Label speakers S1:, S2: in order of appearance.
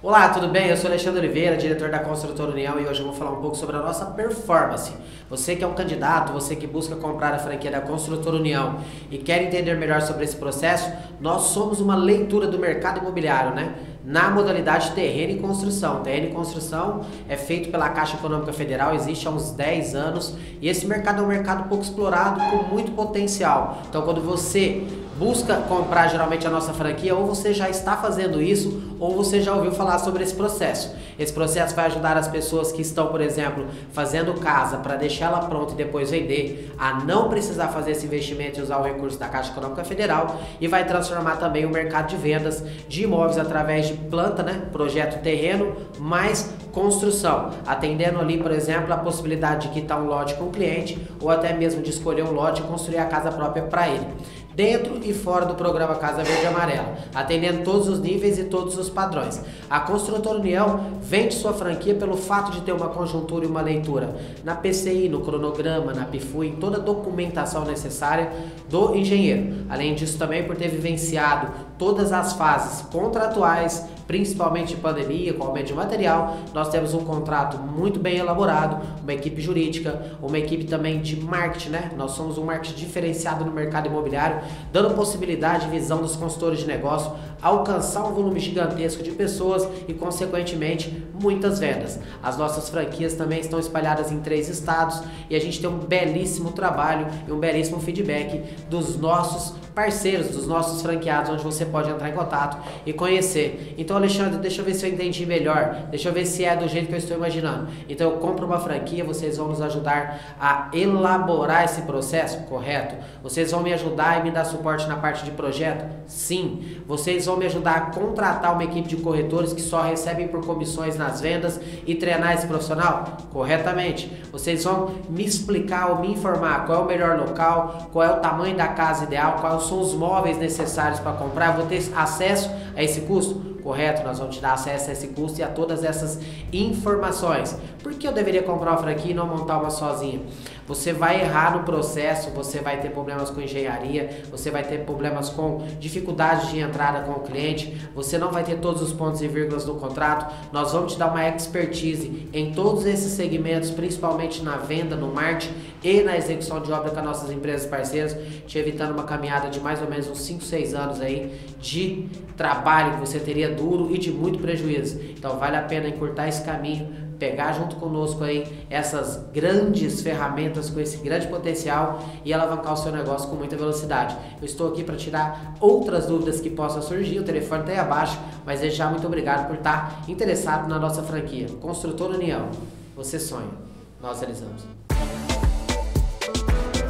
S1: Olá, tudo bem? Eu sou Alexandre Oliveira, diretor da Construtora União, e hoje eu vou falar um pouco sobre a nossa performance. Você que é um candidato, você que busca comprar a franquia da Construtora União e quer entender melhor sobre esse processo, nós somos uma leitura do mercado imobiliário, né? Na modalidade terreno e construção. Terreno e construção é feito pela Caixa Econômica Federal, existe há uns 10 anos, e esse mercado é um mercado pouco explorado, com muito potencial. Então, quando você busca comprar geralmente a nossa franquia, ou você já está fazendo isso, ou você já ouviu falar sobre esse processo. Esse processo vai ajudar as pessoas que estão, por exemplo, fazendo casa para deixar ela pronta e depois vender, a não precisar fazer esse investimento e usar o recurso da Caixa Econômica Federal, e vai transformar também o mercado de vendas de imóveis através de planta, né? Projeto terreno mais construção, atendendo ali, por exemplo, a possibilidade de quitar um lote com o cliente, ou até mesmo de escolher um lote e construir a casa própria para ele, dentro e fora do programa Casa Verde e Amarela, atendendo todos os níveis e todos os padrões. A Construtora União vende sua franquia pelo fato de ter uma conjuntura e uma leitura na PCI, no cronograma, na PIFU, em toda a documentação necessária do engenheiro. Além disso, também por ter vivenciado todas as fases contratuais, principalmente de pandemia, com aumento de material, nós temos um contrato muito bem elaborado, uma equipe jurídica, uma equipe também de marketing, né? Nós somos um marketing diferenciado no mercado imobiliário, dando possibilidade e visão dos consultores de negócio alcançar um volume gigantesco de pessoas e, consequentemente, muitas vendas. As nossas franquias também estão espalhadas em 3 estados e a gente tem um belíssimo trabalho e um belíssimo feedback dos nossos parceiros, dos nossos franqueados, onde você pode entrar em contato e conhecer. Então, Alexandre, deixa eu ver se eu entendi melhor, deixa eu ver se é do jeito que eu estou imaginando. Então, eu compro uma franquia, vocês vão nos ajudar a elaborar esse processo? Correto. Vocês vão me ajudar e me dar suporte na parte de projeto? Sim. Vocês vão me ajudar a contratar uma equipe de corretores que só recebem por comissões nas vendas e treinar esse profissional? Corretamente. Vocês vão me explicar ou me informar qual é o melhor local, qual é o tamanho da casa ideal, quais são os móveis necessários para comprar, eu vou ter acesso a esse custo? Correto, nós vamos te dar acesso a esse custo e a todas essas informações. Por que eu deveria comprar uma franquia e não montar uma sozinha? Você vai errar no processo, você vai ter problemas com engenharia, você vai ter problemas com dificuldades de entrada com o cliente, você não vai ter todos os pontos e vírgulas no contrato. Nós vamos te dar uma expertise em todos esses segmentos, principalmente na venda, no marketing e na execução de obra com as nossas empresas parceiras, te evitando uma caminhada de mais ou menos uns 5, 6 anos aí de trabalho que você teria duro e de muito prejuízo. Então vale a pena encurtar esse caminho, pegar junto conosco aí essas grandes ferramentas com esse grande potencial e alavancar o seu negócio com muita velocidade. Eu estou aqui para tirar outras dúvidas que possam surgir, o telefone está aí abaixo, mas desde já muito obrigado por estar interessado na nossa franquia. Construtora União, você sonha, nós realizamos.